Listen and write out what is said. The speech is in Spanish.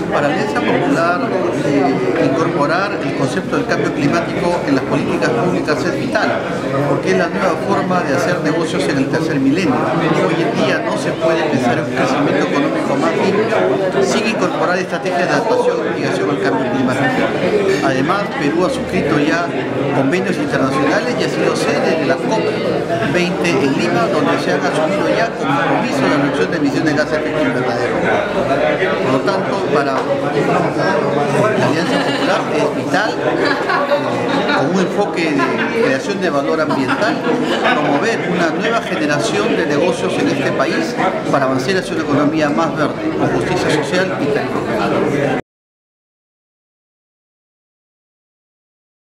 Para la Alianza Popular, incorporar el concepto del cambio climático en las políticas públicas es vital, porque es la nueva forma de hacer negocios en el tercer milenio. Hoy en día no se puede pensar en un crecimiento económico más limpio sin incorporar estrategias de adaptación y mitigación al cambio climático. Además, Perú ha suscrito ya convenios internacionales y ha sido sede de la COP20 en Lima, donde se han asumido ya compromisos de reducción de emisiones de gases de efecto invernadero. Por lo tanto, para la Alianza Popular es vital, con un enfoque de creación de valor ambiental, promover una nueva generación de negocios en este país para avanzar hacia una economía más verde, con justicia social y territorial.